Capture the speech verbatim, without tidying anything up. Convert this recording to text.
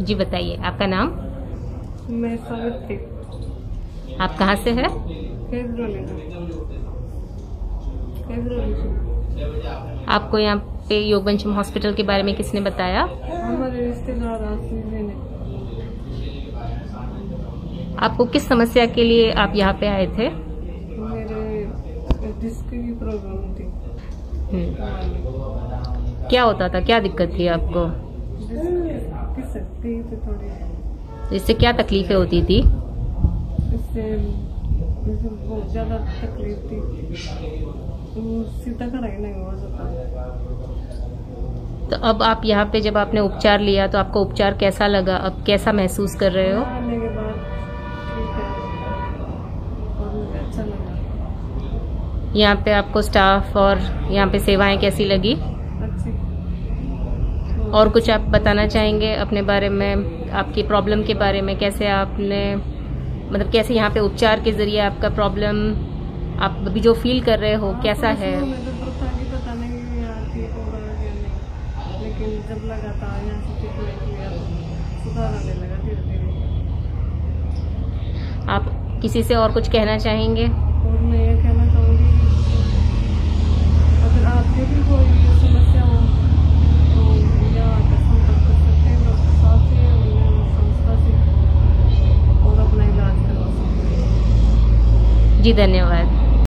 जी बताइए, आपका नाम? मैं सावित्री। आप कहाँ से है? आपको यहाँ पे योगवंशम हॉस्पिटल के बारे में किसने बताया? हमारे रिश्तेदार ने। आपको किस समस्या के लिए आप यहाँ पे आए थे? मेरे डिस्क की प्रॉब्लम थी। क्या होता था, क्या दिक्कत थी आपको? थी थोड़ी। इससे क्या तकलीफें होती थी? इससे बहुत ज्यादा तकलीफ थी, सीधा खड़ा ही नहीं हुआ सकता। तो अब आप यहाँ पे जब आपने उपचार लिया तो आपको उपचार कैसा लगा? अब कैसा महसूस कर रहे हो? आने के बाद ठीक है और मुझे अच्छा लगा। यहाँ पे आपको स्टाफ और यहाँ पे सेवाएं कैसी लगी? अच्छी। और कुछ आप बताना चाहेंगे अपने बारे में, आपकी प्रॉब्लम के बारे में? कैसे आपने मतलब कैसे यहाँ पे उपचार के जरिए आपका प्रॉब्लम आप अभी जो फील कर रहे हो कैसा है? लेकिन जब लगातार यहाँ से ट्रीटमेंट लिया तो सुधार आने लगा धीरे धीरे। आप किसी से और कुछ कहना चाहेंगे? और मैं ये कहना चाहूँगी अगर आपके भी कोई समस्या हो तो यहाँ आकर संपर्क कर सकते हैं डॉक्टर साहब से और संस्था से और अपना इलाज करवा सकते हैं। जी धन्यवाद।